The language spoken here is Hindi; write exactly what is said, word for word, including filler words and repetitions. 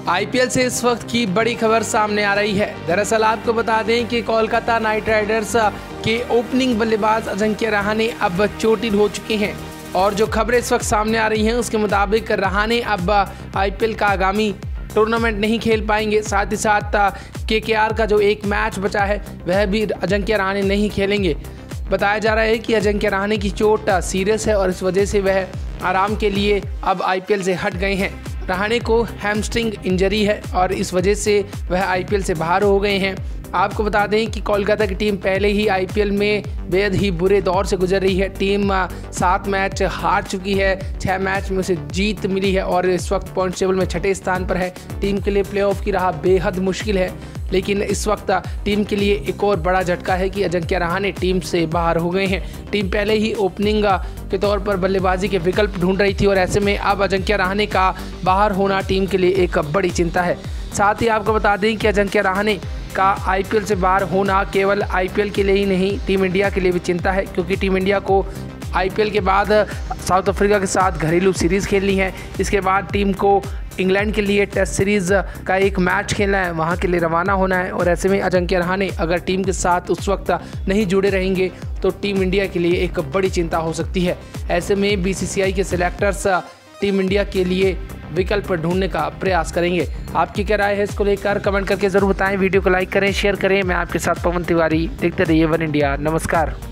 आईपीएल से इस वक्त की बड़ी खबर सामने आ रही है। दरअसल आपको बता दें कि कोलकाता नाइट राइडर्स के ओपनिंग बल्लेबाज अजिंक्य रहाणे अब चोटिल हो चुके हैं और जो खबरें इस वक्त सामने आ रही हैं उसके मुताबिक रहाणे अब आईपीएल का आगामी टूर्नामेंट नहीं खेल पाएंगे। साथ ही साथ केकेआर का जो एक मैच बचा है वह भी अजिंक्य रहाणे नहीं खेलेंगे। बताया जा रहा है कि अजिंक्य रहाणे की चोट सीरियस है और इस वजह से वह आराम के लिए अब आईपीएल से हट गए हैं। रहाणे को हैमस्ट्रिंग इंजरी है और इस वजह से वह आईपीएल से बाहर हो गए हैं। आपको बता दें कि कोलकाता की टीम पहले ही आईपीएल में बेहद ही बुरे दौर से गुजर रही है। टीम सात मैच हार चुकी है, छः मैच में उसे जीत मिली है और इस वक्त पॉइंट टेबल में छठे स्थान पर है। टीम के लिए प्लेऑफ की राह बेहद मुश्किल है, लेकिन इस वक्त टीम के लिए एक और बड़ा झटका है कि अजिंक्य रहाणे टीम से बाहर हो गए हैं। टीम पहले ही ओपनिंग के तौर पर बल्लेबाजी के विकल्प ढूंढ रही थी और ऐसे में अब अजिंक्य रहाणे का बाहर होना टीम के लिए एक बड़ी चिंता है। साथ ही आपको बता दें कि अजिंक्य रहाणे का आईपीएल से बाहर होना केवल आईपीएल के लिए ही नहीं, टीम इंडिया के लिए भी चिंता है, क्योंकि टीम इंडिया को आईपीएल के बाद साउथ अफ्रीका के साथ घरेलू सीरीज़ खेलनी है। इसके बाद टीम को इंग्लैंड के लिए टेस्ट सीरीज़ का एक मैच खेलना है, वहां के लिए रवाना होना है और ऐसे में अजिंक्य रहाणे अगर टीम के साथ उस वक्त नहीं जुड़े रहेंगे तो टीम इंडिया के लिए एक बड़ी चिंता हो सकती है। ऐसे में बीसीसीआई के सिलेक्टर्स टीम इंडिया के लिए विकल्प ढूंढने का प्रयास करेंगे। आपकी क्या राय है इसको लेकर कमेंट करके ज़रूर बताएं। वीडियो को लाइक करें, शेयर करें। मैं आपके साथ पवन तिवारी, देखते रहिए वन इंडिया। नमस्कार।